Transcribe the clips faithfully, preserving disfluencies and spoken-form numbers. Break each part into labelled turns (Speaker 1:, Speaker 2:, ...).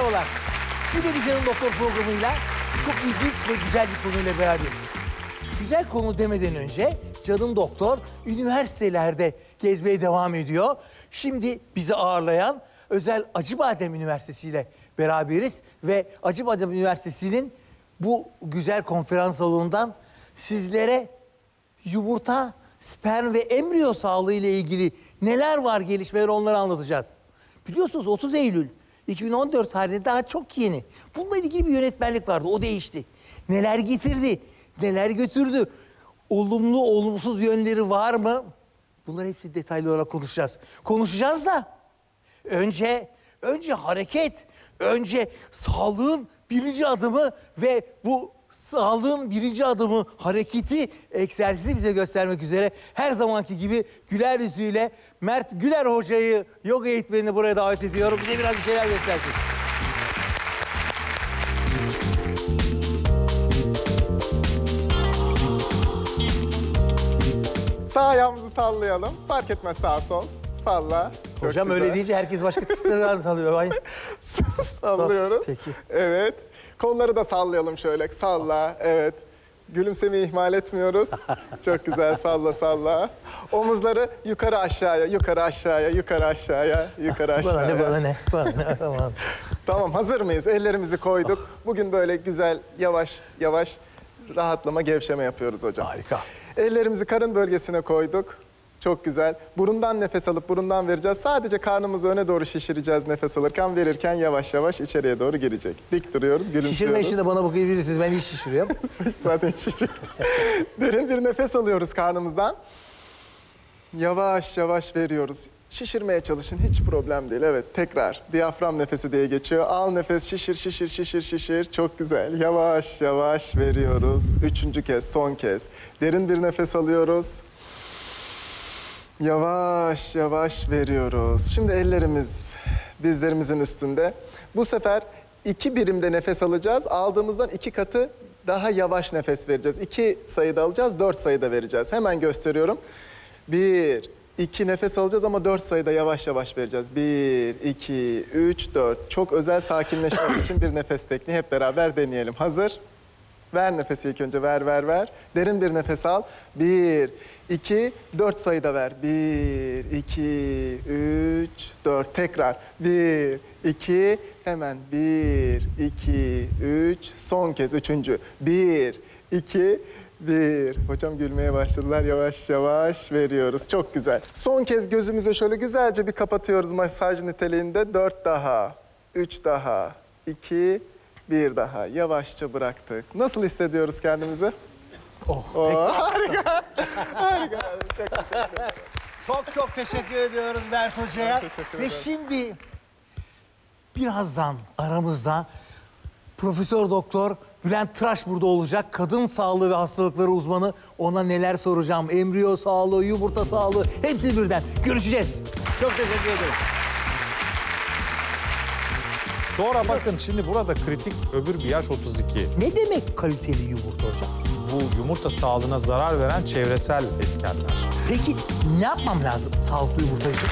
Speaker 1: Merhabalar. Yine bir Canım Doktor programıyla çok ilginç ve güzel bir konuyla beraberiz. Güzel konu demeden önce Canım Doktor üniversitelerde gezmeye devam ediyor. Şimdi bizi ağırlayan özel Acıbadem Üniversitesi ile beraberiz. Ve Acıbadem Üniversitesi'nin bu güzel konferans salonundan sizlere yumurta, sperm ve embriyo sağlığı ile ilgili neler var, gelişmeler, onları anlatacağız. Biliyorsunuz otuz Eylül iki bin on dört tarihinde, daha çok yeni. Bununla ilgili bir yönetmenlik vardı, o değişti. Neler getirdi, neler götürdü, olumlu olumsuz yönleri var mı? Bunları hepsi detaylı olarak konuşacağız. Konuşacağız da önce, önce hareket, önce sağlığın birinci adımı ve bu sağlığın birinci adımı hareketi, egzersizi bize göstermek üzere her zamanki gibi güler yüzüyle Mert Güler Hoca'yı, yoga eğitmenini buraya davet ediyorum. Bize biraz bir şeyler göstersin.
Speaker 2: Sağ ayağımızı sallayalım. Fark etmez, sağ sol. Salla. Çok
Speaker 1: Hocam
Speaker 2: güzel.
Speaker 1: öyle deyince herkes başka tüslerden sallıyor.
Speaker 2: Sallıyoruz.
Speaker 1: Peki.
Speaker 2: Evet. Kolları da sallayalım şöyle. Salla. Evet. Gülümsemeyi ihmal etmiyoruz. Çok güzel. Salla salla. Omuzları yukarı aşağıya, yukarı aşağıya, yukarı aşağıya, yukarı aşağıya.
Speaker 1: Bana ne, bana ne, bana ne, tamam.
Speaker 2: Tamam, hazır mıyız? Ellerimizi koyduk. Bugün böyle güzel, yavaş yavaş rahatlama, gevşeme yapıyoruz hocam.
Speaker 1: Harika.
Speaker 2: Ellerimizi karın bölgesine koyduk. Çok güzel. Burundan nefes alıp burundan vereceğiz. Sadece karnımızı öne doğru şişireceğiz nefes alırken. Verirken yavaş yavaş içeriye doğru girecek. Dik duruyoruz, gülümsüyoruz.
Speaker 1: Şişirme işini bana bakabilirsiniz. Ben hiç şişiriyorum.
Speaker 2: Zaten şişirdik. Derin bir nefes alıyoruz karnımızdan. Yavaş yavaş veriyoruz. Şişirmeye çalışın, hiç problem değil. Evet, tekrar. Diyafram nefesi diye geçiyor. Al nefes, şişir, şişir, şişir, şişir. Çok güzel. Yavaş yavaş veriyoruz. Üçüncü kez, son kez. Derin bir nefes alıyoruz. Yavaş yavaş veriyoruz. Şimdi ellerimiz dizlerimizin üstünde. Bu sefer iki birimde nefes alacağız. Aldığımızdan iki katı daha yavaş nefes vereceğiz. İki sayıda alacağız, dört sayıda vereceğiz. Hemen gösteriyorum. Bir, iki nefes alacağız ama dört sayıda yavaş yavaş vereceğiz. Bir, iki, üç, dört. Çok özel sakinleşmek için bir nefes tekniği hep beraber deneyelim. Hazır? Ver nefesi ilk önce, ver, ver, ver. Derin bir nefes al. Bir, iki, dört sayıda ver. Bir, iki, üç, dört. Tekrar. Bir, iki, hemen. Bir, iki, üç. Son kez, üçüncü. Bir, iki, bir. Hocam gülmeye başladılar. Yavaş yavaş veriyoruz. Çok güzel. Son kez gözümüzü şöyle güzelce bir kapatıyoruz masaj niteliğinde. Dört daha, üç daha, iki, bir daha. Yavaşça bıraktık. Nasıl hissediyoruz kendimizi?
Speaker 1: Oh,
Speaker 2: Oh, harika. Harika. Çok teşekkür ederim.
Speaker 1: Çok çok teşekkür ediyoruz Mert Hoca'ya.
Speaker 2: Teşekkür
Speaker 1: Ve
Speaker 2: ederim.
Speaker 1: şimdi birazdan aramızda Profesör Doktor Bülent Tıraş burada olacak. Kadın sağlığı ve hastalıkları uzmanı. Ona neler soracağım? Embriyo sağlığı, yumurta sağlığı, hepsi birden. Görüşeceğiz. Çok teşekkür ederim.
Speaker 3: Sonra bakın şimdi burada kritik öbür bir yaş otuz iki.
Speaker 1: Ne demek kaliteli yumurta hocam?
Speaker 3: Bu yumurta sağlığına zarar veren çevresel etkenler.
Speaker 1: Peki ne yapmam lazım sağlıklı yumurta için?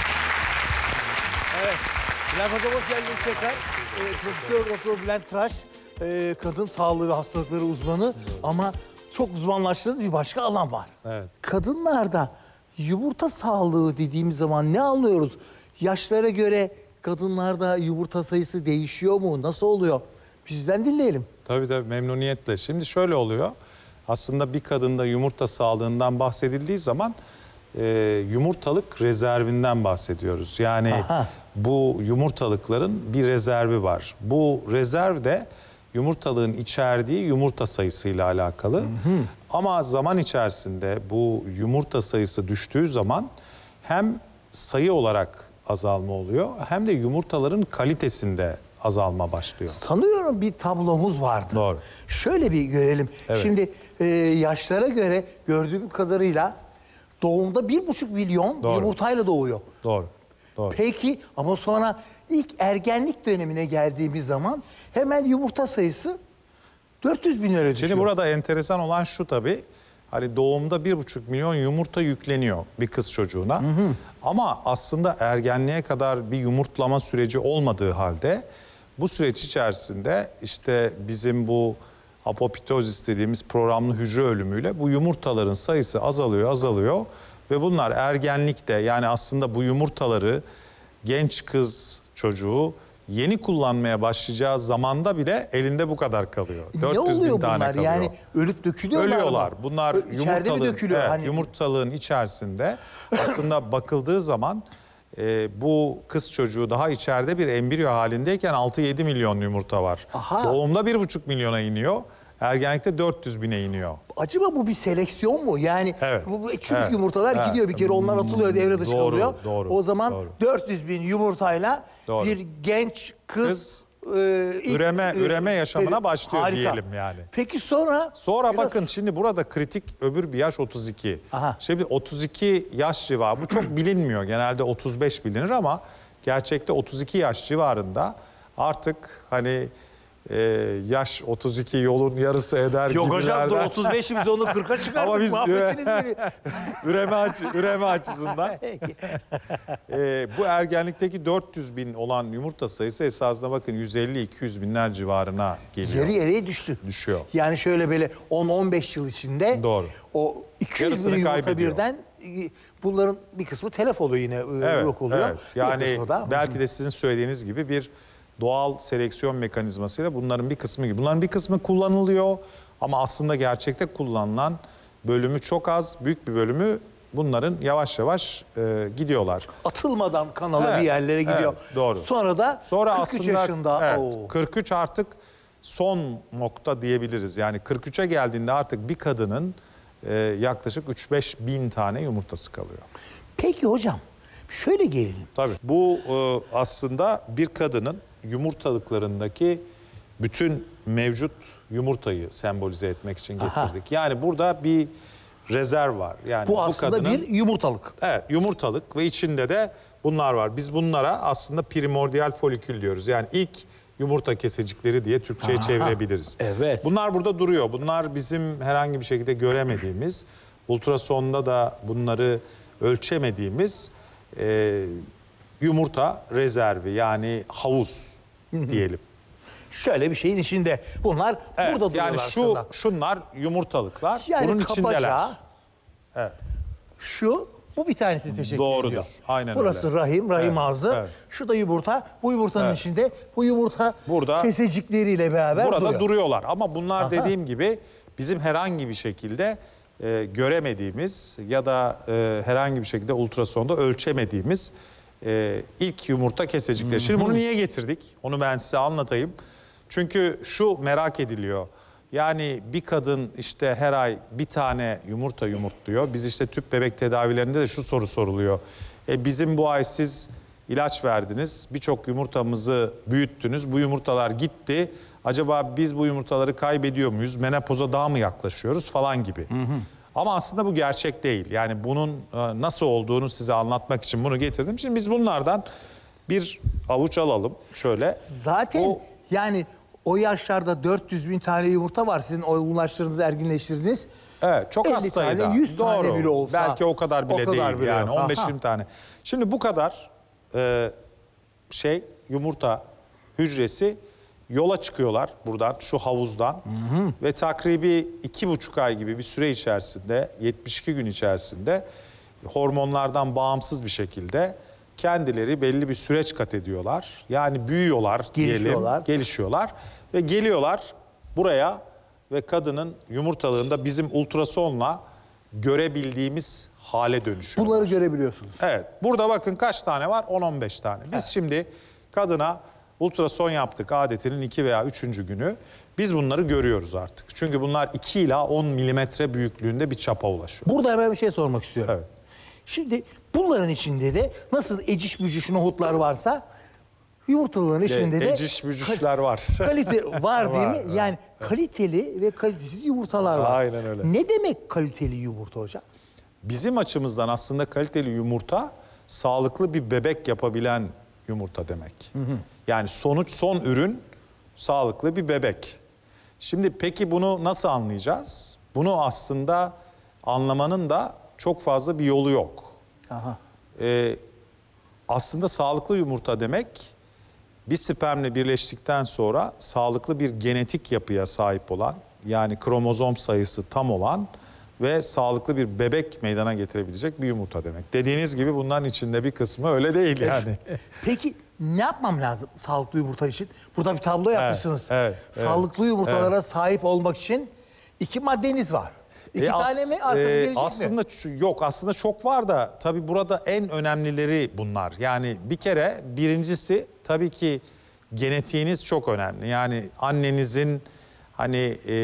Speaker 1: Evet. Bülent Hocam hoş geldiniz tekrar. Ee, Profesör Doktor Bülent Tıraş, e, kadın sağlığı ve hastalıkları uzmanı. Ama çok uzmanlaştığınız bir başka alan var.
Speaker 3: Evet.
Speaker 1: Kadınlarda yumurta sağlığı dediğimiz zaman ne anlıyoruz? Yaşlara göre kadınlarda yumurta sayısı değişiyor mu? Nasıl oluyor? Bizden dinleyelim.
Speaker 3: Tabii tabii memnuniyetle. Şimdi şöyle oluyor. Aslında bir kadında yumurta sağlığından bahsedildiği zaman e, yumurtalık rezervinden bahsediyoruz. Yani
Speaker 1: Aha.
Speaker 3: bu yumurtalıkların bir rezervi var. Bu rezerv de yumurtalığın içerdiği yumurta sayısıyla alakalı. Hı hı. Ama zaman içerisinde bu yumurta sayısı düştüğü zaman hem sayı olarak azalma oluyor hem de yumurtaların kalitesinde azalma başlıyor.
Speaker 1: Sanıyorum bir tablomuz vardı.
Speaker 3: Doğru.
Speaker 1: Şöyle bir görelim.
Speaker 3: Evet.
Speaker 1: Şimdi e, yaşlara göre gördüğüm kadarıyla doğumda bir buçuk milyon
Speaker 3: Doğru.
Speaker 1: yumurtayla doğuyor.
Speaker 3: Doğru. Doğru.
Speaker 1: Peki ama sonra ilk ergenlik dönemine geldiğimiz zaman hemen yumurta sayısı dört yüz bin lira düşüyor.
Speaker 3: Şimdi burada enteresan olan şu tabii. Hani doğumda bir buçuk milyon yumurta yükleniyor bir kız çocuğuna. Hı hı. Ama aslında ergenliğe kadar bir yumurtlama süreci olmadığı halde Bu süreç içerisinde işte bizim bu apoptozis dediğimiz programlı hücre ölümüyle bu yumurtaların sayısı azalıyor, azalıyor. Ve bunlar ergenlikte, yani aslında bu yumurtaları genç kız çocuğu yeni kullanmaya başlayacağı zamanda bile elinde bu kadar kalıyor.
Speaker 1: Ne oluyor
Speaker 3: bin tane
Speaker 1: bunlar?
Speaker 3: kalıyor.
Speaker 1: Yani ölüp dökülüyorlar mı?
Speaker 3: Ölüyorlar. Bunlar
Speaker 1: İçeride mi
Speaker 3: yumurtalığın,
Speaker 1: dökülüyor?
Speaker 3: evet,
Speaker 1: Hani-
Speaker 3: yumurtalığın içerisinde aslında bakıldığı zaman e, bu kız çocuğu daha içeride bir embriyo halindeyken altı yedi milyon yumurta var.
Speaker 1: Aha.
Speaker 3: Doğumda bir buçuk milyona iniyor. Ergenlikte dört yüz bine iniyor.
Speaker 1: Acaba bu bir seleksiyon mu? Yani
Speaker 3: Evet.
Speaker 1: bu, bu çürük
Speaker 3: Evet.
Speaker 1: yumurtalar
Speaker 3: Evet.
Speaker 1: gidiyor bir kere, onlar atılıyor, devre dışı
Speaker 3: Doğru,
Speaker 1: kalıyor.
Speaker 3: doğru,
Speaker 1: O zaman
Speaker 3: doğru.
Speaker 1: dört yüz bin yumurtayla
Speaker 3: Doğru.
Speaker 1: bir genç kız,
Speaker 3: Kız,
Speaker 1: e, ilk,
Speaker 3: üreme- üreme yaşamına başlıyor
Speaker 1: harika.
Speaker 3: diyelim yani.
Speaker 1: Peki sonra?
Speaker 3: Sonra
Speaker 1: Biraz-
Speaker 3: bakın şimdi burada kritik öbür bir yaş otuz iki.
Speaker 1: Aha.
Speaker 3: Şimdi otuz iki yaş civarı, bu çok bilinmiyor. Genelde otuz beş bilinir ama gerçekte otuz iki yaş civarında artık hani e, yaş otuz iki yolun yarısı eder
Speaker 1: Yok hocam, dur,
Speaker 3: gibilerden.
Speaker 1: otuz beş biz onu kırka
Speaker 3: Ama
Speaker 1: çıkardık.
Speaker 3: biz-
Speaker 1: Mahvettiniz beni.
Speaker 3: üreme, açı, üreme açısından
Speaker 1: Peki.
Speaker 3: e, bu ergenlikteki dört yüz bin olan yumurta sayısı esasında bakın yüz elli iki yüz binler civarına geliyor.
Speaker 1: Yarı yarıya düştü.
Speaker 3: Düşüyor.
Speaker 1: Yani şöyle böyle on on beş yıl içinde
Speaker 3: Doğru.
Speaker 1: o iki yüz
Speaker 3: Yarısını
Speaker 1: bin yumurta
Speaker 3: kaybediyor.
Speaker 1: birden, e, bunların bir kısmı telef oluyor, yine e,
Speaker 3: Evet,
Speaker 1: yok oluyor.
Speaker 3: evet.
Speaker 1: Bir
Speaker 3: Yani
Speaker 1: kısmı da-
Speaker 3: belki de sizin söylediğiniz gibi bir doğal seleksiyon mekanizmasıyla bunların bir kısmı gibi. Bunların bir kısmı kullanılıyor ama aslında gerçekte kullanılan bölümü çok az, büyük bir bölümü bunların yavaş yavaş e, gidiyorlar.
Speaker 1: atılmadan kanala
Speaker 3: Evet,
Speaker 1: bir yerlere gidiyor.
Speaker 3: evet, doğru.
Speaker 1: Sonra da
Speaker 3: Sonra
Speaker 1: kırk üç
Speaker 3: aslında
Speaker 1: yaşında.
Speaker 3: evet,
Speaker 1: Oo.
Speaker 3: kırk üç artık son nokta diyebiliriz. Yani kırk üçe geldiğinde artık bir kadının e, yaklaşık üç beş bin tane yumurtası kalıyor.
Speaker 1: Peki hocam, şöyle gelelim.
Speaker 3: Tabii. Bu e, aslında bir kadının yumurtalıklarındaki bütün mevcut yumurtayı sembolize etmek için
Speaker 1: Aha.
Speaker 3: getirdik. Yani burada bir rezerv var. Yani
Speaker 1: Bu aslında
Speaker 3: kadının,
Speaker 1: bir yumurtalık.
Speaker 3: evet, yumurtalık ve içinde de bunlar var. Biz bunlara aslında primordial folikül diyoruz. Yani ilk yumurta kesecikleri diye Türkçe'ye
Speaker 1: Aha.
Speaker 3: çevirebiliriz.
Speaker 1: Evet.
Speaker 3: Bunlar burada duruyor. Bunlar bizim herhangi bir şekilde göremediğimiz, ultrasonda da bunları ölçemediğimiz e, yumurta rezervi, yani havuz diyelim.
Speaker 1: Şöyle bir şeyin içinde. Bunlar
Speaker 3: Evet,
Speaker 1: burada duruyorlar
Speaker 3: yani şu
Speaker 1: aslında.
Speaker 3: şunlar yumurtalıklar.
Speaker 1: Yani
Speaker 3: bunun
Speaker 1: kabaca
Speaker 3: içindeler. Evet.
Speaker 1: şu, bu bir tanesi teşekkür
Speaker 3: Doğrudur,
Speaker 1: ediyor.
Speaker 3: aynen
Speaker 1: Burası
Speaker 3: öyle.
Speaker 1: rahim, rahim
Speaker 3: Evet,
Speaker 1: ağzı.
Speaker 3: evet.
Speaker 1: Şu da yumurta. Bu yumurtanın
Speaker 3: Evet.
Speaker 1: içinde bu yumurta
Speaker 3: Burada-
Speaker 1: kesecikleriyle beraber
Speaker 3: Burada
Speaker 1: duruyor.
Speaker 3: duruyorlar ama bunlar
Speaker 1: Aha.
Speaker 3: dediğim gibi bizim herhangi bir şekilde e, göremediğimiz ya da e, herhangi bir şekilde ultrasonda ölçemediğimiz e, ilk yumurta kesecikleri. Şimdi bunu niye getirdik? Onu ben size anlatayım. Çünkü şu merak ediliyor. Yani bir kadın işte her ay bir tane yumurta yumurtluyor. Biz işte tüp bebek tedavilerinde de şu soru soruluyor. E bizim bu ay siz ilaç verdiniz, birçok yumurtamızı büyüttünüz, bu yumurtalar gitti. Acaba biz bu yumurtaları kaybediyor muyuz, menopoza daha mı yaklaşıyoruz falan gibi. Hı hı. Ama aslında bu gerçek değil. Yani bunun e, nasıl olduğunu size anlatmak için bunu getirdim. Şimdi biz bunlardan bir avuç alalım şöyle.
Speaker 1: Zaten
Speaker 3: O-
Speaker 1: yani o yaşlarda dört yüz bin tane yumurta var. Sizin olgunlaştırdınız, erginleştirdiniz.
Speaker 3: Evet, çok az
Speaker 1: elli tane,
Speaker 3: sayıda.
Speaker 1: yüz tane
Speaker 3: Doğru.
Speaker 1: bile olsa.
Speaker 3: Belki o kadar bile
Speaker 1: o kadar
Speaker 3: değil
Speaker 1: bile
Speaker 3: yani
Speaker 1: yok.
Speaker 3: on beş
Speaker 1: Aha.
Speaker 3: yirmi tane. Şimdi bu kadar e, şey yumurta hücresi yola çıkıyorlar buradan, şu havuzdan. Ve takribi iki buçuk ay gibi bir süre içerisinde, yetmiş iki gün içerisinde hormonlardan bağımsız bir şekilde kendileri belli bir süreç kat ediyorlar. Yani büyüyorlar
Speaker 1: Gelişiyorlar.
Speaker 3: diyelim, gelişiyorlar ve geliyorlar buraya ve kadının yumurtalığında bizim ultrasonla görebildiğimiz hale dönüşüyor.
Speaker 1: Bunları görebiliyorsunuz.
Speaker 3: Evet. Burada bakın kaç tane var? on on beş tane. Biz şimdi kadına ultrason yaptık adetinin iki veya üçüncü günü. Biz bunları görüyoruz artık. Çünkü bunlar iki ila on milimetre büyüklüğünde bir çapa ulaşıyor.
Speaker 1: Burada hemen bir şey sormak istiyorum.
Speaker 3: Evet.
Speaker 1: Şimdi bunların içinde de nasıl eciş bücüş nohutlar varsa yumurtaların içinde de
Speaker 3: Eciş bücüşler var.
Speaker 1: kalite var değil
Speaker 3: Var,
Speaker 1: mi?
Speaker 3: var.
Speaker 1: Yani kaliteli ve kalitesiz yumurtalar var.
Speaker 3: Aynen öyle.
Speaker 1: Ne demek kaliteli yumurta hocam?
Speaker 3: Bizim açımızdan aslında kaliteli yumurta sağlıklı bir bebek yapabilen yumurta demek. Yani sonuç, son ürün sağlıklı bir bebek. Şimdi peki bunu nasıl anlayacağız? Bunu aslında anlamanın da çok fazla bir yolu yok.
Speaker 1: Aha.
Speaker 3: Ee, aslında sağlıklı yumurta demek bir spermle birleştikten sonra sağlıklı bir genetik yapıya sahip olan, yani kromozom sayısı tam olan ve sağlıklı bir bebek meydana getirebilecek bir yumurta demek. Dediğiniz gibi bunların içinde bir kısmı öyle değil yani.
Speaker 1: Peki ne yapmam lazım sağlıklı yumurta için? Burada bir tablo yapmışsınız.
Speaker 3: evet,
Speaker 1: Sağlıklı yumurtalara sahip olmak için iki maddeniz var. İki
Speaker 3: E,
Speaker 1: tane
Speaker 3: as-
Speaker 1: mi? Arkası
Speaker 3: e,
Speaker 1: gelecek
Speaker 3: aslında
Speaker 1: mi?
Speaker 3: ç- yok aslında çok var da tabii burada en önemlileri bunlar. Yani bir kere birincisi tabii ki genetiğiniz çok önemli. Yani annenizin hani e,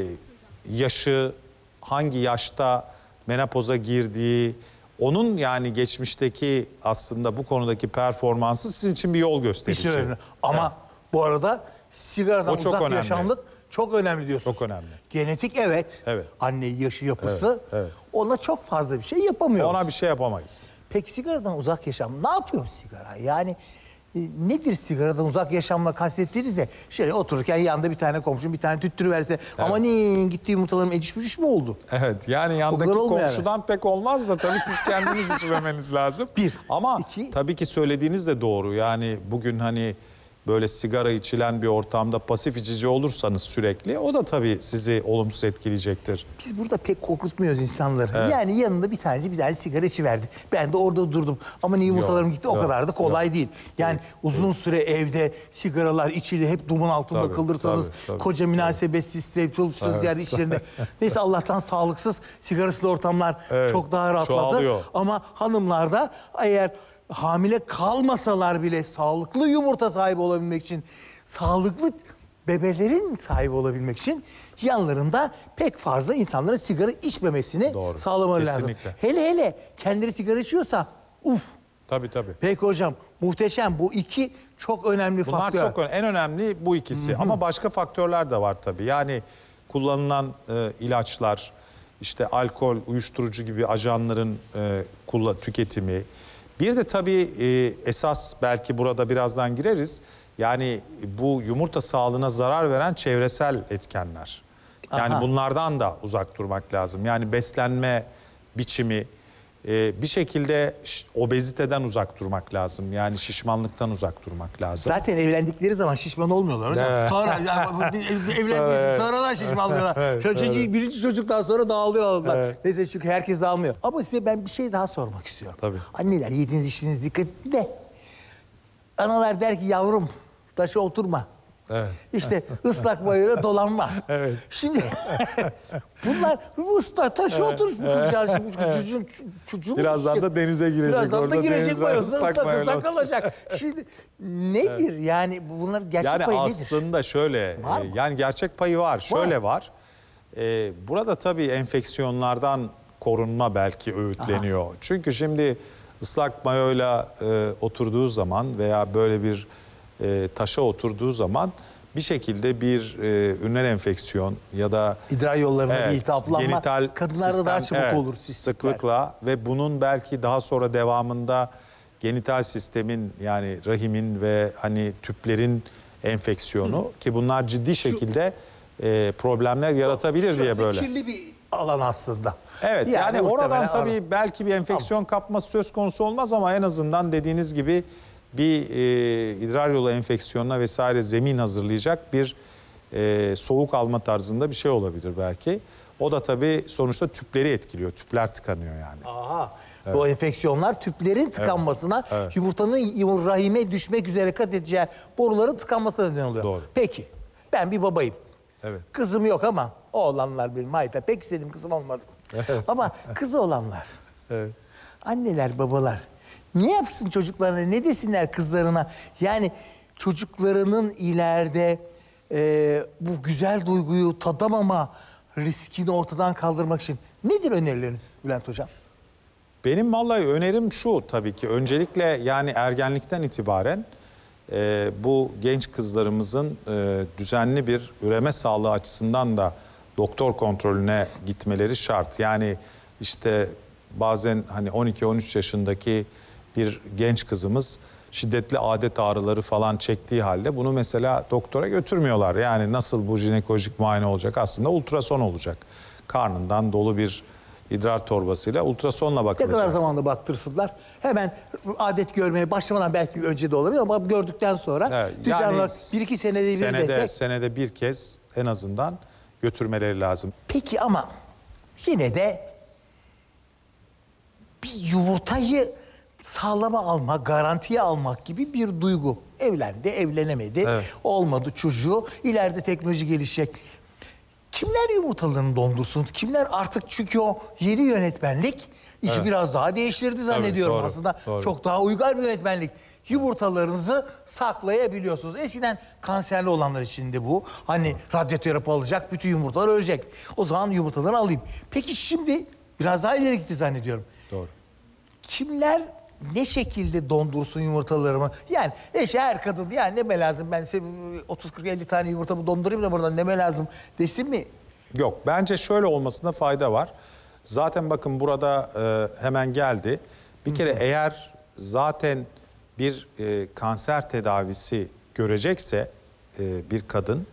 Speaker 3: yaşı, hangi yaşta menopoza girdiği, onun yani geçmişteki aslında bu konudaki performansı sizin için bir yol
Speaker 1: Bir
Speaker 3: gösterici.
Speaker 1: süre önemli. Ama bu arada sigaradan
Speaker 3: O çok
Speaker 1: uzak
Speaker 3: önemli.
Speaker 1: yaşamlık çok önemli diyorsunuz.
Speaker 3: Çok önemli.
Speaker 1: Genetik evet.
Speaker 3: Evet.
Speaker 1: Anne yaşı, yapısı.
Speaker 3: Evet, evet.
Speaker 1: Ona çok fazla bir şey yapamıyoruz.
Speaker 3: Ona bir şey yapamayız.
Speaker 1: Peki sigaradan uzak yaşam ne yapıyor sigara? Yani e, nedir sigaradan uzak yaşamla kastettiğiniz de şöyle otururken yanında bir tane komşun bir tane tüttürüverse ama ne gitti yumurtalarım eciş bücüş mü oldu?
Speaker 3: Evet, yani yandaki
Speaker 1: kadar olmuyor
Speaker 3: komşudan pek olmaz da tabii siz kendiniz içmemeniz lazım.
Speaker 1: Bir.
Speaker 3: Ama
Speaker 1: İki.
Speaker 3: tabii ki söylediğiniz de doğru. Yani bugün hani böyle sigara içilen bir ortamda pasif içici olursanız sürekli o da tabii sizi olumsuz etkileyecektir.
Speaker 1: Biz burada pek korkutmuyoruz insanları. Yani yanında bir tanesi bir tane sigara içiverdi. Ben de orada durdum. Ama ne yumurtalarım
Speaker 3: Yok,
Speaker 1: gitti o
Speaker 3: yok,
Speaker 1: kadar da kolay değil. Yani uzun süre evde sigaralar içili hep duman altında
Speaker 3: Tabii,
Speaker 1: kalırsanız
Speaker 3: tabii, tabii,
Speaker 1: koca münasebetsiz, çalıştığınız yer içlerinde. Neyse Allah'tan sağlıksız sigarasız ortamlar
Speaker 3: Evet,
Speaker 1: çok daha rahatladı.
Speaker 3: çoğalıyor.
Speaker 1: Ama hanımlar da eğer hamile kalmasalar bile sağlıklı yumurta sahibi olabilmek için, sağlıklı bebelerin sahibi olabilmek için yanlarında pek fazla insanların sigara içmemesini
Speaker 3: Doğru,
Speaker 1: sağlamaları lazım.
Speaker 3: kesinlikle.
Speaker 1: Hele hele kendileri sigara içiyorsa uf.
Speaker 3: Tabii tabii.
Speaker 1: Peki hocam muhteşem, bu iki çok önemli
Speaker 3: Bunlar
Speaker 1: faktör.
Speaker 3: çok önemli. En önemli bu ikisi. Ama başka faktörler de var tabii. Yani kullanılan e, ilaçlar, işte alkol, uyuşturucu gibi ajanların e, kulla- tüketimi. Bir de tabii e, esas belki burada birazdan gireriz. Yani bu yumurta sağlığına zarar veren çevresel etkenler. Yani
Speaker 1: Aha.
Speaker 3: bunlardan da uzak durmak lazım. Yani beslenme biçimi, e, bir şekilde ş- obeziteden uzak durmak lazım. Yani şişmanlıktan uzak durmak lazım.
Speaker 1: Zaten evlendikleri zaman şişman olmuyorlar hocam.
Speaker 3: Evet.
Speaker 1: Sonra yani, evlenmişsin sonradan şişmanlıyorlar.
Speaker 3: Evet,
Speaker 1: Çocuk-
Speaker 3: evet.
Speaker 1: Birinci çocuktan sonra dağılıyorlar.
Speaker 3: Evet.
Speaker 1: Neyse çünkü herkes dağılmıyor. Ama size ben bir şey daha sormak istiyorum.
Speaker 3: Tabii.
Speaker 1: Anneler yediğiniz içtiğiniz dikkat edin de. Analar der ki yavrum taşa oturma.
Speaker 3: Evet.
Speaker 1: İşte ıslak bayıra dolanma.
Speaker 3: Evet.
Speaker 1: Şimdi bunlar bu ıslak taşa oturmuş bu kızcağız. Şimdi bu çocuğun, çocuğun
Speaker 3: Birazdan da denize girecek.
Speaker 1: Birazdan da
Speaker 3: Orada
Speaker 1: girecek
Speaker 3: deniz var,
Speaker 1: bayılsa
Speaker 3: ıslak
Speaker 1: ıslak
Speaker 3: mayayla
Speaker 1: ıslak kalacak. Şimdi nedir yani bunlar gerçek
Speaker 3: Yani
Speaker 1: payı nedir?
Speaker 3: aslında şöyle,
Speaker 1: Var
Speaker 3: e,
Speaker 1: mı?
Speaker 3: yani gerçek payı var. Şöyle var. E, burada tabii enfeksiyonlardan korunma belki öğütleniyor. Çünkü şimdi ıslak mayoyla e, oturduğu zaman veya böyle bir e, taşa oturduğu zaman bir şekilde bir e, üriner enfeksiyon ya da
Speaker 1: İdrar yollarında bir iltihaplanma
Speaker 3: genital
Speaker 1: kadınlarda daha
Speaker 3: sistem,
Speaker 1: çabuk
Speaker 3: evet,
Speaker 1: olur. sistemler.
Speaker 3: sıklıkla ve bunun belki daha sonra devamında genital sistemin yani rahimin ve hani tüplerin enfeksiyonu ki bunlar ciddi şekilde e, problemler yaratabilir diye
Speaker 1: Şurası
Speaker 3: böyle.
Speaker 1: kirli bir alan aslında.
Speaker 3: Evet yani,
Speaker 1: muhtemelen
Speaker 3: oradan
Speaker 1: ara-
Speaker 3: tabii belki bir enfeksiyon kapması söz konusu olmaz ama en azından dediğiniz gibi bir e, idrar yolu enfeksiyonuna vesaire zemin hazırlayacak bir e, soğuk alma tarzında bir şey olabilir belki. O da tabii sonuçta tüpleri etkiliyor. Tüpler tıkanıyor yani.
Speaker 1: Aha. Bu enfeksiyonlar tüplerin tıkanmasına,
Speaker 3: Evet.
Speaker 1: yumurtanın yum- rahime düşmek üzere kat edeceği boruların tıkanmasına neden oluyor.
Speaker 3: Doğru.
Speaker 1: Peki ben bir babayım.
Speaker 3: Evet.
Speaker 1: Kızım yok ama oğlanlar benim. Hayta pek istedim kızım olmadı. Ama kızı olanlar,
Speaker 3: Evet.
Speaker 1: anneler, babalar ne yapsın çocuklarına, ne desinler kızlarına? Yani çocuklarının ileride e, bu güzel duyguyu tadamama riskini ortadan kaldırmak için nedir önerileriniz Bülent Hocam?
Speaker 3: Benim vallahi önerim şu tabii ki. Öncelikle yani ergenlikten itibaren e, bu genç kızlarımızın e, düzenli bir üreme sağlığı açısından da doktor kontrolüne gitmeleri şart. Yani işte bazen hani on iki on üç yaşındaki bir genç kızımız şiddetli adet ağrıları falan çektiği halde bunu mesela doktora götürmüyorlar. Yani nasıl bu jinekolojik muayene olacak? Aslında ultrason olacak. Karnından dolu bir idrar torbasıyla ultrasonla
Speaker 1: Ne
Speaker 3: bakılacak.
Speaker 1: kadar zamanda baktırsınlar? Hemen adet görmeye başlamadan belki önce de olabilir ama gördükten sonra
Speaker 3: Evet,
Speaker 1: düzenli
Speaker 3: yani
Speaker 1: olarak bir iki senede bir
Speaker 3: senede,
Speaker 1: desek.
Speaker 3: senede bir kez en azından götürmeleri lazım.
Speaker 1: Peki ama yine de bir yumurtayı sağlama almak, garantiye almak gibi bir duygu. Evlendi, evlenemedi,
Speaker 3: Evet.
Speaker 1: olmadı çocuğu. İleride teknoloji gelişecek. Kimler yumurtalarını dondursun? Kimler artık çünkü o yeni yönetmenlik işi
Speaker 3: Evet.
Speaker 1: biraz daha değiştirdi zannediyorum
Speaker 3: doğru,
Speaker 1: aslında.
Speaker 3: doğru.
Speaker 1: Çok daha uygar bir yönetmenlik. Yumurtalarınızı saklayabiliyorsunuz. Eskiden kanserli olanlar için de bu. Hani radyoterapi alacak, bütün yumurtalar ölecek. O zaman yumurtaları alayım. Peki şimdi biraz daha ileri gitti zannediyorum.
Speaker 3: Doğru.
Speaker 1: Kimler ne şekilde dondursun yumurtalarımı? Yani eşe her kadın yani neme lazım ben işte otuz kırk elli tane yumurtamı dondurayım da buradan neme lazım desin mi?
Speaker 3: Yok, bence şöyle olmasında fayda var. Zaten bakın burada e, hemen geldi. Bir kere eğer zaten bir e, kanser tedavisi görecekse e, bir kadın,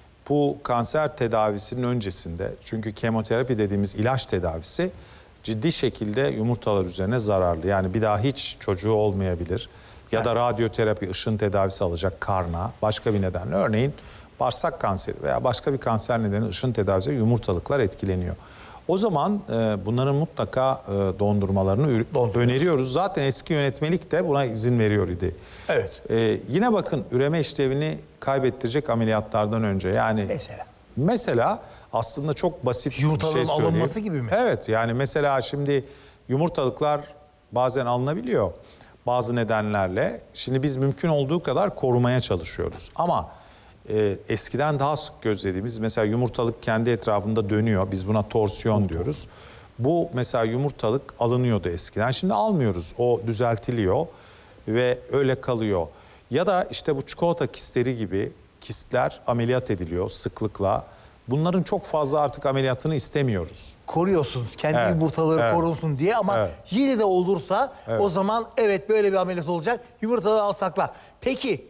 Speaker 3: bu kanser tedavisinin öncesinde, çünkü kemoterapi dediğimiz ilaç tedavisi ciddi şekilde yumurtalar üzerine zararlı. Yani bir daha hiç çocuğu olmayabilir. Ya da radyoterapi, ışın tedavisi alacak karna, başka bir nedenle. Örneğin bağırsak kanseri veya başka bir kanser nedeni ışın tedavisi yumurtalıklar etkileniyor. O zaman e, bunların mutlaka e, dondurmalarını öneriyoruz. Zaten eski yönetmelik de buna izin veriyor idi.
Speaker 1: Evet.
Speaker 3: E, yine bakın üreme işlevini kaybettirecek ameliyatlardan önce yani
Speaker 1: Mesela?
Speaker 3: mesela aslında çok basit bir şey
Speaker 1: Yumurtaların
Speaker 3: söyleyeyim.
Speaker 1: alınması gibi mi?
Speaker 3: Evet, yani mesela şimdi yumurtalıklar bazen alınabiliyor bazı nedenlerle. Şimdi biz mümkün olduğu kadar korumaya çalışıyoruz. Ama e, eskiden daha sık gözlediğimiz mesela yumurtalık kendi etrafında dönüyor. Biz buna torsiyon diyoruz. Bu mesela yumurtalık alınıyordu eskiden. Şimdi almıyoruz. O düzeltiliyor ve öyle kalıyor. Ya da işte bu çikolata kistleri gibi kistler ameliyat ediliyor sıklıkla. Bunların çok fazla artık ameliyatını istemiyoruz.
Speaker 1: Koruyorsunuz kendi
Speaker 3: Evet,
Speaker 1: yumurtaları
Speaker 3: evet.
Speaker 1: korunsun diye ama
Speaker 3: Evet.
Speaker 1: yine de olursa o zaman evet böyle bir ameliyat olacak yumurtaları al sakla. Peki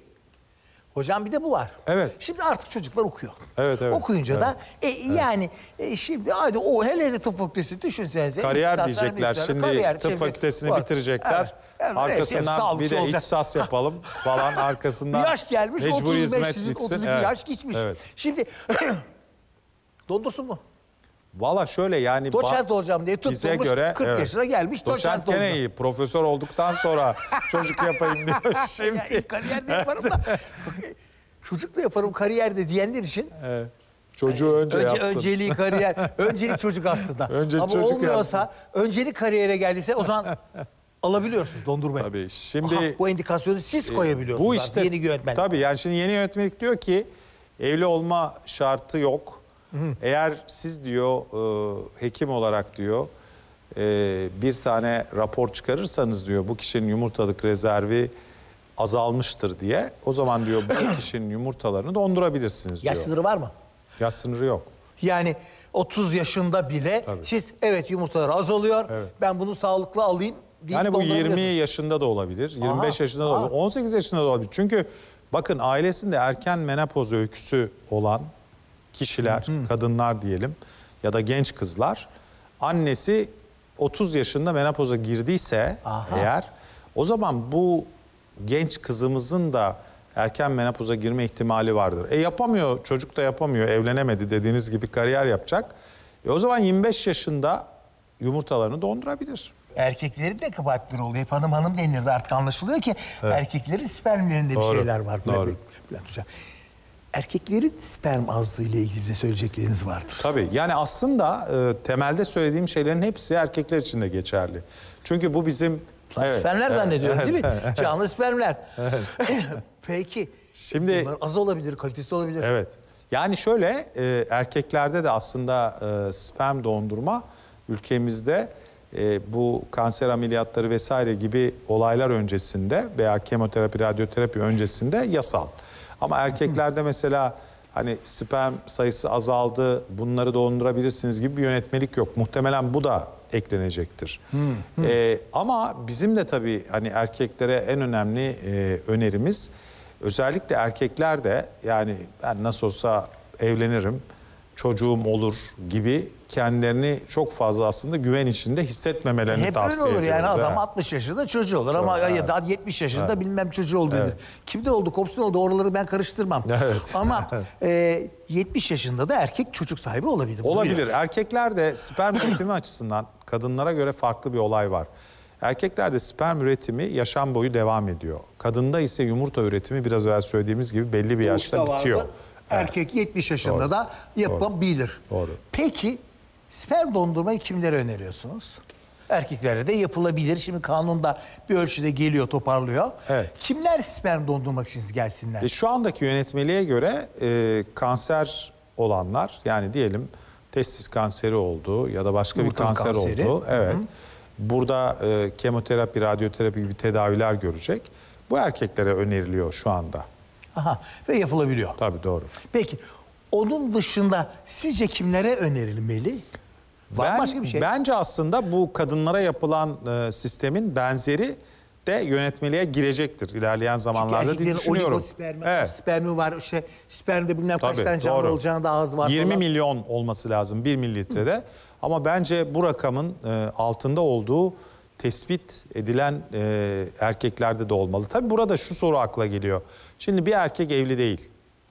Speaker 1: hocam bir de bu var.
Speaker 3: Evet.
Speaker 1: Şimdi artık çocuklar okuyor.
Speaker 3: Evet, evet,
Speaker 1: Okuyunca da e, yani e, şimdi hadi o hele hele tıp fakültesi düşünsenize.
Speaker 3: Kariyer
Speaker 1: İktisat,
Speaker 3: diyecekler.
Speaker 1: mühendisler,
Speaker 3: Şimdi
Speaker 1: kariyer,
Speaker 3: tıp
Speaker 1: çevre-
Speaker 3: fakültesini
Speaker 1: var.
Speaker 3: bitirecekler.
Speaker 1: Evet. Yani hepsi- hepsi
Speaker 3: Arkasından
Speaker 1: sağlıkçı
Speaker 3: bir de
Speaker 1: olacak.
Speaker 3: ihtisas yapalım falan. Arkasından
Speaker 1: Yaş gelmiş
Speaker 3: mecburi
Speaker 1: otuz beş
Speaker 3: hizmet
Speaker 1: sizin
Speaker 3: bitsin.
Speaker 1: otuz iki
Speaker 3: Evet,
Speaker 1: yaş geçmiş.
Speaker 3: Evet.
Speaker 1: Şimdi dondursun mu?
Speaker 3: Valla şöyle yani...
Speaker 1: Doçent olacağım diye
Speaker 3: bize
Speaker 1: tutturmuş,
Speaker 3: göre,
Speaker 1: kırk
Speaker 3: evet.
Speaker 1: yaşına gelmiş doçent,
Speaker 3: Doçent gene
Speaker 1: olacak.
Speaker 3: iyi. Profesör olduktan sonra çocuk yapayım diyor
Speaker 1: Ya,
Speaker 3: şimdi.
Speaker 1: kariyerde yaparım da çocuk da yaparım kariyerde diyenler için
Speaker 3: Evet. Çocuğu önce,
Speaker 1: önce
Speaker 3: yapsın.
Speaker 1: önceliği kariyer, öncelik çocuk aslında.
Speaker 3: Önce
Speaker 1: Ama
Speaker 3: çocuk
Speaker 1: olmuyorsa, öncelik kariyere geldiyse o zaman alabiliyorsunuz dondurmayı.
Speaker 3: Tabii şimdi...
Speaker 1: Aha, bu indikasyonu siz koyabiliyorsunuz.
Speaker 3: Bu
Speaker 1: artık,
Speaker 3: işte
Speaker 1: yeni yönetmen.
Speaker 3: tabii yani şimdi yeni yönetmelik diyor ki evli olma şartı yok. Eğer siz diyor e, hekim olarak diyor e, bir tane rapor çıkarırsanız diyor bu kişinin yumurtalık rezervi azalmıştır diye o zaman diyor bu kişinin yumurtalarını dondurabilirsiniz diyor.
Speaker 1: Yaş sınırı var mı?
Speaker 3: Yaş sınırı yok.
Speaker 1: Yani otuz yaşında bile
Speaker 3: Tabii.
Speaker 1: siz evet yumurtalar azalıyor.
Speaker 3: Evet.
Speaker 1: Ben bunu sağlıklı alayım deyip
Speaker 3: Yani bu yirmi
Speaker 1: dondurabiliyorsunuz.
Speaker 3: yaşında da olabilir, yirmi beş
Speaker 1: Aha,
Speaker 3: yaşında da
Speaker 1: aha.
Speaker 3: olabilir, on sekiz yaşında da olabilir. Çünkü bakın ailesinde erken menopoz öyküsü olan kişiler, kadınlar diyelim ya da genç kızlar, annesi otuz yaşında menopoza girdiyse
Speaker 1: Aha.
Speaker 3: eğer o zaman bu genç kızımızın da erken menopoza girme ihtimali vardır. E yapamıyor, çocuk da yapamıyor, evlenemedi dediğiniz gibi kariyer yapacak. E o zaman yirmi beş yaşında yumurtalarını dondurabilir.
Speaker 1: Erkeklerin de kabahatleri oluyor. Hep hanım hanım denirdi artık anlaşılıyor ki erkeklerin spermlerinde
Speaker 3: Doğru,
Speaker 1: bir şeyler var.
Speaker 3: doğru.
Speaker 1: Bülent Hocam. Erkeklerin sperm azlığı ile ilgili de söyleyecekleriniz vardır.
Speaker 3: Tabii yani aslında e, temelde söylediğim şeylerin hepsi erkekler için de geçerli. Çünkü bu bizim...
Speaker 1: Lan
Speaker 3: Evet,
Speaker 1: spermler
Speaker 3: evet,
Speaker 1: zannediyorum
Speaker 3: evet,
Speaker 1: değil mi?
Speaker 3: evet.
Speaker 1: Canlı spermler. Peki.
Speaker 3: Şimdi-
Speaker 1: Bunlar az olabilir, kalitesi olabilir.
Speaker 3: Evet. Yani şöyle e, erkeklerde de aslında e, sperm dondurma ülkemizde e, bu kanser ameliyatları vesaire gibi olaylar öncesinde veya kemoterapi, radyoterapi öncesinde yasal. Ama erkeklerde mesela hani sperm sayısı azaldı, bunları dondurabilirsiniz gibi bir yönetmelik yok. Muhtemelen bu da eklenecektir. E, ama bizim de tabii hani erkeklere en önemli e, önerimiz özellikle erkekler de yani ben nasıl olsa evlenirim, çocuğum olur gibi kendilerini çok fazla aslında güven içinde hissetmemelerini
Speaker 1: Hep
Speaker 3: tavsiye
Speaker 1: öyle olur
Speaker 3: ediyoruz.
Speaker 1: yani adam
Speaker 3: Evet.
Speaker 1: altmış yaşında çocuğu olur ama
Speaker 3: evet.
Speaker 1: ya da yetmiş yaşında bilmem çocuğu oldu denir. Kimde oldu, komşuda oldu, oraları ben karıştırmam.
Speaker 3: Evet.
Speaker 1: Ama e, yetmiş yaşında da erkek çocuk sahibi olabilir. Bu
Speaker 3: Olabilir.
Speaker 1: bir.
Speaker 3: Erkeklerde sperm üretimi açısından kadınlara göre farklı bir olay var. Erkeklerde sperm üretimi yaşam boyu devam ediyor. Kadında ise yumurta üretimi biraz evvel söylediğimiz gibi belli bir yaşta
Speaker 1: Uçta vardı,
Speaker 3: bitiyor.
Speaker 1: Erkek yetmiş yaşında
Speaker 3: Doğru.
Speaker 1: da yapabilir.
Speaker 3: Doğru.
Speaker 1: Peki sperm dondurmayı kimlere öneriyorsunuz? Erkeklere de yapılabilir. Şimdi kanunda bir ölçüde geliyor, toparlıyor.
Speaker 3: Evet.
Speaker 1: Kimler sperm dondurmak için gelsinler?
Speaker 3: E, şu andaki yönetmeliğe göre e, kanser olanlar, yani diyelim testis kanseri oldu ya da başka
Speaker 1: Yumurtalık
Speaker 3: bir kanser
Speaker 1: kanseri.
Speaker 3: oldu. Evet. Burada e, kemoterapi, radyoterapi gibi tedaviler görecek. Bu erkeklere öneriliyor şu anda.
Speaker 1: Aha, ve yapılabiliyor.
Speaker 3: Tabii doğru.
Speaker 1: Peki onun dışında sizce kimlere önerilmeli? Var mı
Speaker 3: Ben-
Speaker 1: başka bir şey?
Speaker 3: Bence aslında bu kadınlara yapılan e, sistemin benzeri de yönetmeliğe girecektir ilerleyen zamanlarda diye
Speaker 1: Erkeklerin
Speaker 3: düşünüyorum.
Speaker 1: oligospermi,
Speaker 3: Evet.
Speaker 1: spermi var. İşte spermde bilmem kaç
Speaker 3: Tabii,
Speaker 1: tane canlı
Speaker 3: doğru.
Speaker 1: olacağına da az var
Speaker 3: yirmi
Speaker 1: falan.
Speaker 3: milyon olması lazım bir mililitrede. Ama bence bu rakamın e, altında olduğu tespit edilen e, erkeklerde de olmalı. Tabii burada şu soru akla geliyor. Şimdi bir erkek evli değil.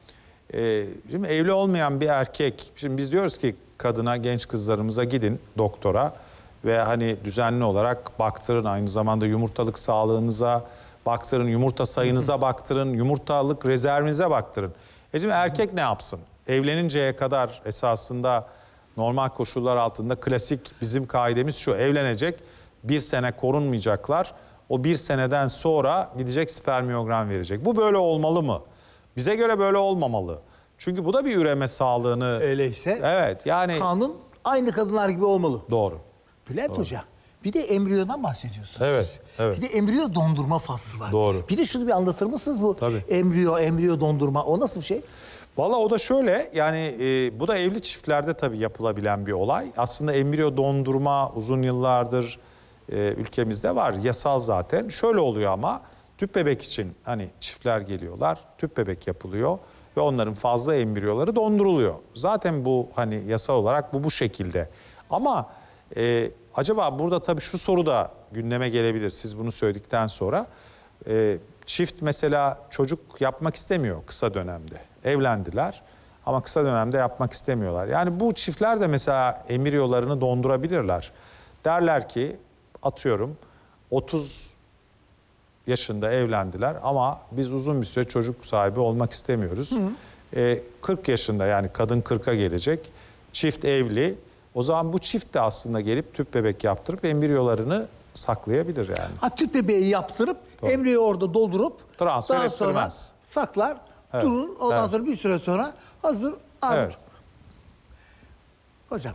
Speaker 3: E, şimdi evli olmayan bir erkek, şimdi biz diyoruz ki kadına, genç kızlarımıza gidin doktora ve hani düzenli olarak baktırın, aynı zamanda yumurtalık sağlığınıza baktırın, yumurta sayınıza baktırın, yumurtalık rezervinize baktırın. E şimdi erkek ne yapsın? Evleninceye kadar esasında normal koşullar altında klasik bizim kaidemiz şu: evlenecek, bir sene korunmayacaklar. O bir seneden sonra gidecek spermiyogram verecek. Bu böyle olmalı mı? Bize göre böyle olmamalı. Çünkü bu da bir üreme sağlığını...
Speaker 1: Öyleyse
Speaker 3: Evet yani...
Speaker 1: kanun aynı kadınlar gibi olmalı.
Speaker 3: Doğru.
Speaker 1: Bülent Hoca, bir de embriyodan bahsediyorsunuz.
Speaker 3: Evet,
Speaker 1: siz.
Speaker 3: evet.
Speaker 1: Bir de embriyo dondurma faslı var.
Speaker 3: Doğru.
Speaker 1: Bir de şunu bir anlatır mısınız bu
Speaker 3: Tabii.
Speaker 1: embriyo, embriyo dondurma o nasıl bir şey?
Speaker 3: Valla o da şöyle, yani e, bu da evli çiftlerde tabii yapılabilen bir olay. Aslında embriyo dondurma uzun yıllardır e, ülkemizde var. Yasal zaten. Şöyle oluyor ama tüp bebek için hani çiftler geliyorlar, tüp bebek yapılıyor ve onların fazla embriyoları donduruluyor. Zaten bu hani yasal olarak bu bu şekilde. Ama e, acaba burada tabii şu soru da gündeme gelebilir siz bunu söyledikten sonra. E, çift mesela çocuk yapmak istemiyor kısa dönemde. Evlendiler ama kısa dönemde yapmak istemiyorlar. Yani bu çiftler de mesela embriyolarını dondurabilirler. Derler ki atıyorum otuz yaşında evlendiler ama biz uzun bir süre çocuk sahibi olmak istemiyoruz. E, kırk yaşında, yani kadın kırka gelecek. Çift evli. O zaman bu çift de aslında gelip tüp bebek yaptırıp embriyolarını saklayabilir yani.
Speaker 1: Ha, tüp bebeği yaptırıp embriyoyu orada doldurup
Speaker 3: Transfer
Speaker 1: daha sonra
Speaker 3: ettirmez.
Speaker 1: saklar,
Speaker 3: Evet,
Speaker 1: durur. Ondan
Speaker 3: evet.
Speaker 1: sonra bir süre sonra hazır alır.
Speaker 3: Evet.
Speaker 1: Hocam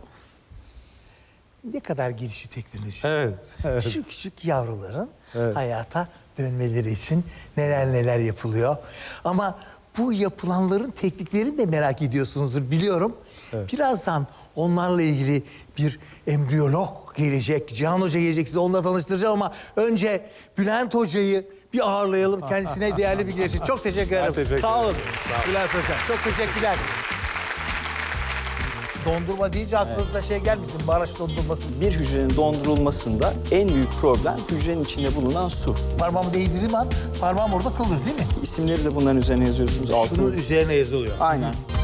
Speaker 1: ne kadar gelişi teknoloji.
Speaker 3: Evet, evet.
Speaker 1: Küçük küçük yavruların hayata dönmeleri için neler neler yapılıyor. Ama bu yapılanların tekniklerini de merak ediyorsunuzdur biliyorum. Birazdan onlarla ilgili bir embriyolog gelecek. Cihan Hoca gelecek, size onunla tanıştıracağım ama önce Bülent Hoca'yı bir ağırlayalım. Kendisine değerli bilgiler için. Çok teşekkür ederim.
Speaker 3: teşekkür
Speaker 1: Sağ olun.
Speaker 3: ederim. Sağ olun.
Speaker 1: Bülent Hocam. Çok teşekkürler. Dondurma deyince aklınıza şey gelmesin. Maraş dondurması.
Speaker 4: Bir hücrenin dondurulmasında en büyük problem hücrenin içinde bulunan su.
Speaker 1: Parmağımı değdirdiğim an parmağım orada kalır değil mi?
Speaker 4: İsimleri de bunların üzerine yazıyorsunuz.
Speaker 1: Şunun
Speaker 4: Altını.
Speaker 1: üzerine yazılıyor.
Speaker 4: Aynen.